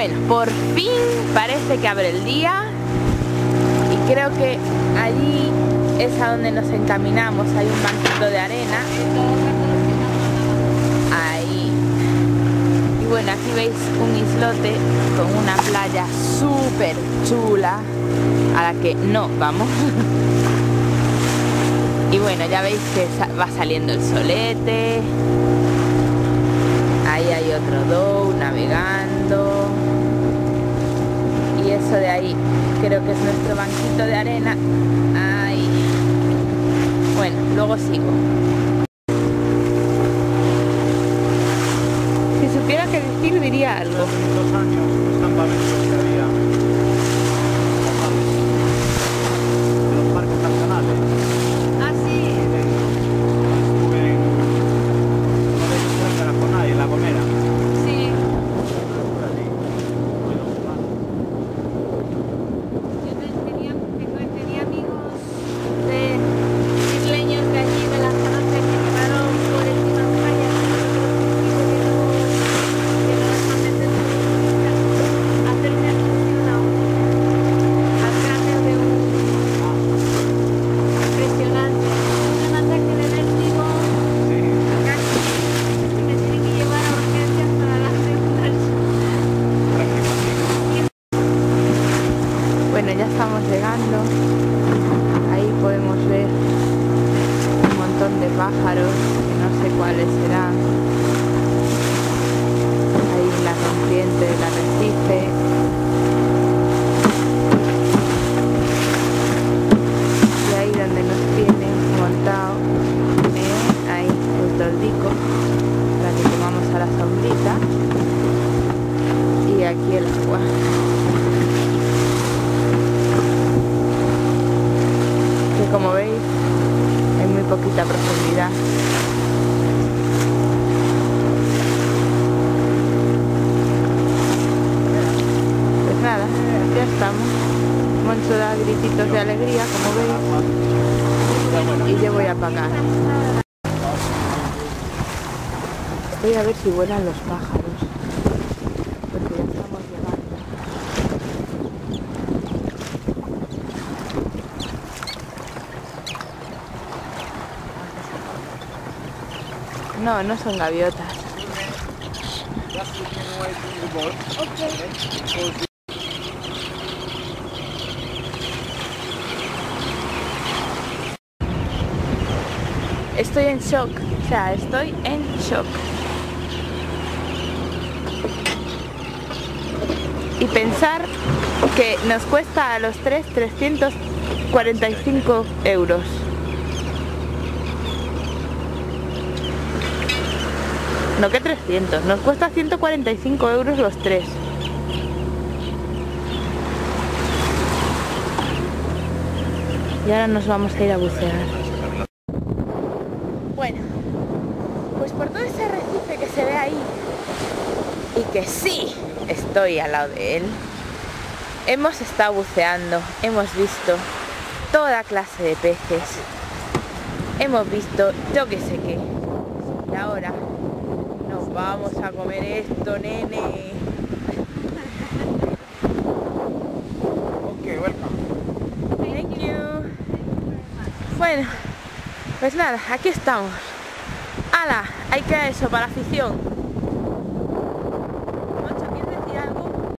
Bueno, por fin parece que abre el día y creo que allí es a donde nos encaminamos. Hay un banquito de arena. Ahí. Y bueno, aquí veis un islote con una playa súper chula a la que no vamos. Y bueno, ya veis que va saliendo el solete. Ahí hay otro dhow navegando. Y eso de ahí creo que es nuestro banquito de arena. Ahí. Bueno, luego sigo. Si supiera qué decir, diría algo. Hace 2 años los campamentos que había de los parques nacionales. Ah, sí. Estuve en uno de ellos en Caraconay, en La Gomera. Sí. Por allí. Muy dos semanas. Yo tenía amigos de isleños de allí, de Lanzarote, que llevaron por encima de playa, que no les convencen de hacer una excursión al cráneo de un impresionante. Un ataque de vértigo, casi, y me tienen que llevar a urgencias para las regular. Bueno, ya estamos llegando. Ahí podemos ver un montón de pájaros, que no sé cuáles serán. Ahí la rompiente del arrecife. Y ahí donde nos tienen montado, ahí el toldico, para que tomamos a la sombrita. Y aquí el agua. Que como veis hay muy poquita profundidad. Pues nada, ya estamos. Moncho da grititos de alegría, como veis, y yo voy a apagar. Voy a ver si vuelan los pájaros, porque ya estamos llegando. No, no son gaviotas. Estoy en shock, o sea, estoy en shock. Y pensar que nos cuesta a los tres 345 euros. No, que 300, nos cuesta 145 euros los tres. Y ahora nos vamos a ir a bucear. Bueno, pues por todo ese arrecife que se ve ahí, y que sí estoy al lado de él, hemos estado buceando, hemos visto toda clase de peces, hemos visto yo que sé qué, y ahora nos vamos a comer esto, nene. Ok, welcome. Thank you. Bueno, pues nada, aquí estamos. ¡Hala! Hay que eso para afición.